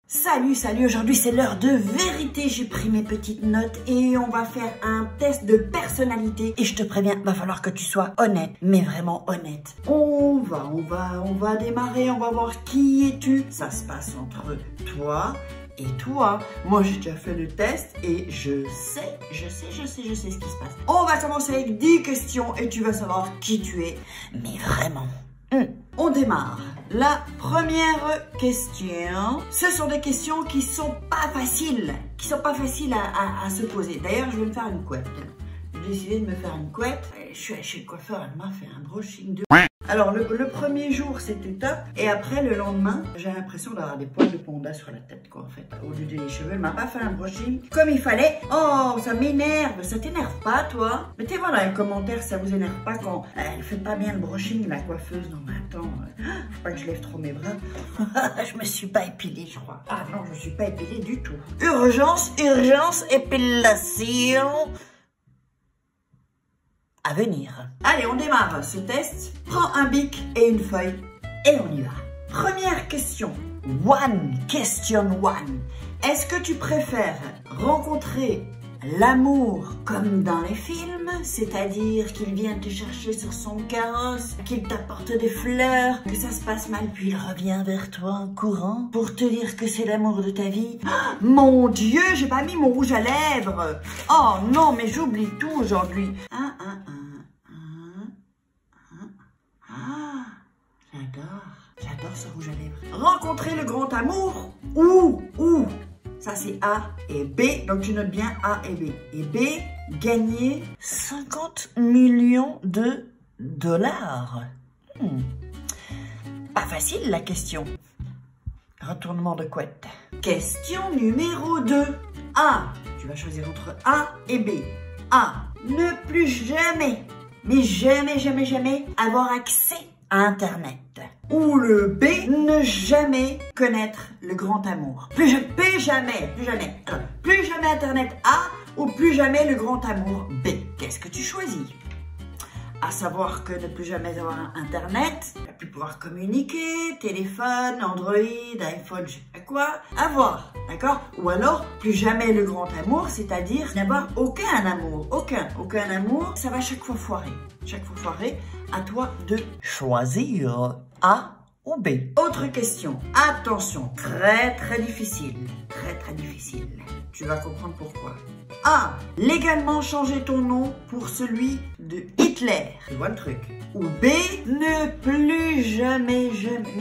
Salut, aujourd'hui c'est l'heure de vérité, j'ai pris mes petites notes et on va faire un test de personnalité et je te préviens, va falloir que tu sois honnête, mais vraiment honnête. On va démarrer, on va voir qui es-tu. Ça se passe entre toi et toi. Moi j'ai déjà fait le test et je sais ce qui se passe. On va commencer avec 10 questions et tu vas savoir qui tu es, mais vraiment. On démarre. La première question, ce sont des questions qui sont pas faciles, à se poser. D'ailleurs, je vais me faire une couette. J'ai décidé de me faire une couette. Je suis allée chez le coiffeur, elle m'a fait un brushing de... Alors, le premier jour, c'était top. Et après, le lendemain, j'ai l'impression d'avoir des poils de panda sur la tête, quoi, en fait. Au lieu des cheveux, elle m'a pas fait un brushing comme il fallait. Oh, ça m'énerve. Ça t'énerve pas, toi? Mettez-moi dans les commentaires si ça vous énerve pas quand elle fait pas bien le brushing, la coiffeuse. Non, mais attends, faut pas que je lève trop mes bras. Je me suis pas épilée, je crois. Ah non, je me suis pas épilée du tout. Urgence, épilation. À venir. Allez, on démarre ce test. Prends un bic et une feuille et on y va. Première question. Question one. Est-ce que tu préfères rencontrer l'amour comme dans les films, c'est-à-dire qu'il vient te chercher sur son carrosse, qu'il t'apporte des fleurs, que ça se passe mal, puis il revient vers toi en courant pour te dire que c'est l'amour de ta vie? Oh, mon Dieu, j'ai pas mis mon rouge à lèvres. Oh non, mais j'oublie tout aujourd'hui. J'adore ce rouge à lèvres. Rencontrer le grand amour ou ça c'est A et B, donc tu notes bien A et B. Et B, gagner 50 millions de dollars. Pas facile la question. Retournement de couette. Question numéro 2. A, tu vas choisir entre A et B. A, ne plus jamais, mais jamais avoir accès à Internet. Ou le B, ne jamais connaître le grand amour. Plus jamais Internet A ou plus jamais le grand amour B. Qu'est-ce que tu choisis? À savoir que ne plus jamais avoir Internet, ne plus pouvoir communiquer, téléphone, Android, iPhone, je sais pas quoi, avoir, d'accord? Ou alors, plus jamais le grand amour, c'est-à-dire n'avoir aucun amour, aucun amour, ça va chaque fois foirer. À toi de choisir A ou B. Autre question. Attention, très difficile. Tu vas comprendre pourquoi. A. Légalement changer ton nom pour celui de Hitler. Tu vois le truc. Ou B. Ne plus jamais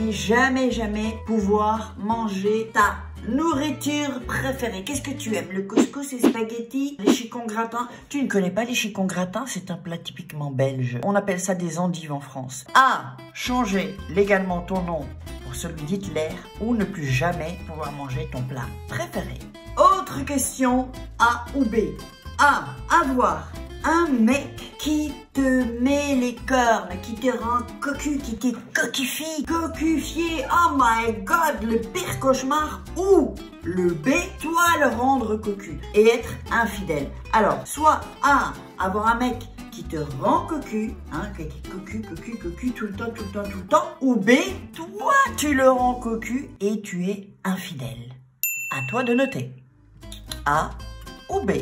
pouvoir manger ta nourriture préférée. Qu'est-ce que tu aimes? Le couscous et spaghettis? Les chicons gratins? Tu ne connais pas les chicons gratins? C'est un plat typiquement belge. On appelle ça des endives en France. A. Changer légalement ton nom pour celui d'Hitler ou ne plus jamais pouvoir manger ton plat préféré. Autre question, A ou B. A. Avoir un mec qui te met les cornes, qui te rend cocu, qui te cocufié, oh my god, le pire cauchemar. Ou le B, toi le rendre cocu et être infidèle. Alors, soit A, avoir un mec qui te rend cocu, qui est cocu tout le temps, ou B, toi tu le rends cocu et tu es infidèle. À toi de noter. A ou B.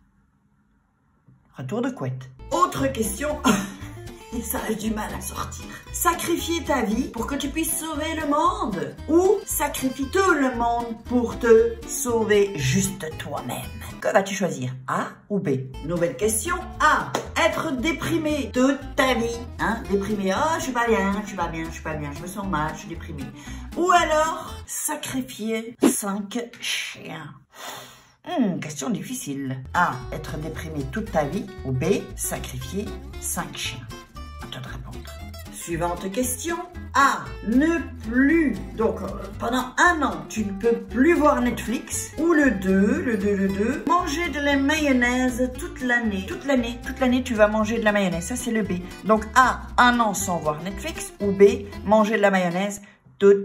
Retour de couette. Autre question, et ça a du mal à sortir. Sacrifier ta vie pour que tu puisses sauver le monde ou sacrifier tout le monde pour te sauver juste toi-même. Que vas-tu choisir, A ou B? Nouvelle question. A. Être déprimé toute ta vie. Déprimé, oh je suis pas bien, je me sens mal, je suis déprimé. Ou alors sacrifier 5 chiens. Question difficile. A. Être déprimé toute ta vie. Ou B. Sacrifier 5 chiens. À toi de répondre. Suivante question. A. Ne plus. Donc, pendant un an, tu ne peux plus voir Netflix. Ou le 2. Manger de la mayonnaise toute l'année. Toute l'année, tu vas manger de la mayonnaise. Ça, c'est le B. Donc, A. Un an sans voir Netflix. Ou B. Manger de la mayonnaise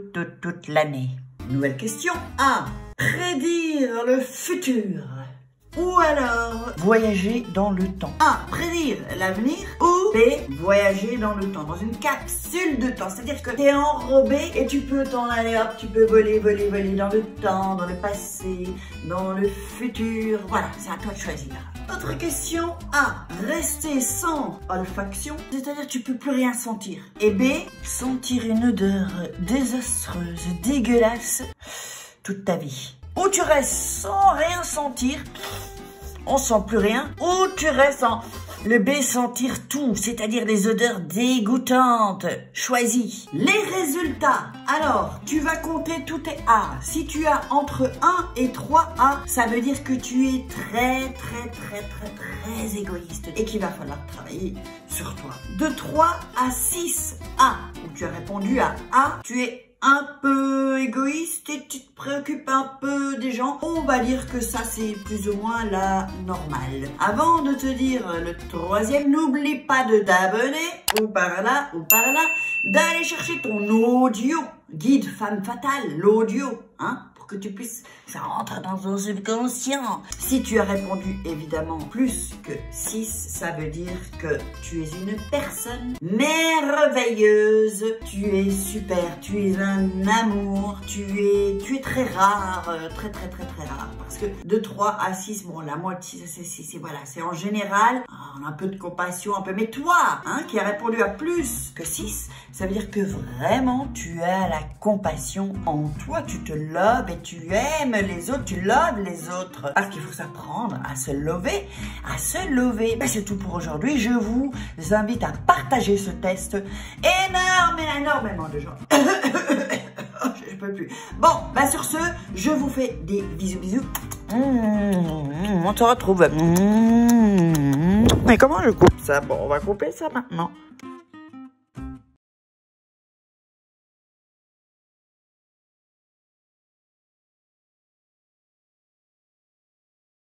toute l'année. Nouvelle question. A. Prédire le futur Ou alors, voyager dans le temps. A. Prédire l'avenir. Ou B. Voyager dans le temps, dans une capsule de temps. C'est-à-dire que tu es enrobé et tu peux t'en aller, hop, tu peux voler dans le temps, dans le passé, dans le futur. Voilà, c'est à toi de choisir. Autre question. A. Rester sans olfaction, c'est-à-dire tu peux plus rien sentir. Et B. Sentir une odeur désastreuse, dégueulasse toute ta vie. Ou tu restes sans rien sentir, on sent plus rien. Ou tu restes sans le B, sentir tout, c'est-à-dire des odeurs dégoûtantes. Choisis. Les résultats. Alors, tu vas compter tous tes A. Si tu as entre 1 et 3 A, ça veut dire que tu es très égoïste et qu'il va falloir travailler sur toi. De 3 à 6 A, où tu as répondu à A, tu es un peu égoïste et tu te préoccupes un peu des gens. On va dire que ça c'est plus ou moins la normale. Avant de te dire le troisième, n'oublie pas de t'abonner ou par là, d'aller chercher ton audio, guide femme fatale, l'audio, hein, pour que tu puisses faire rentrer dans ton subconscient. Si tu as répondu évidemment plus que 6, ça veut dire que tu es une personne merveilleuse, tu es super, tu es un amour, tu es très rare, très rare, parce que de 3 à 6, bon, la moitié, c'est voilà, c'est en général, on a un peu de compassion, un peu, mais toi, hein, qui a répondu à plus que 6, ça veut dire que vraiment, tu as la compassion en toi, tu te lobes et tu aimes les autres, tu lobes les autres, parce qu'il faut s'apprendre à se lover, Ben, c'est tout pour aujourd'hui. Je vous invite à partager ce test énormément de gens. Je peux plus. Bon, bah sur ce, je vous fais des bisous. On se retrouve. Mais comment je coupe ça? Bon, on va couper ça maintenant.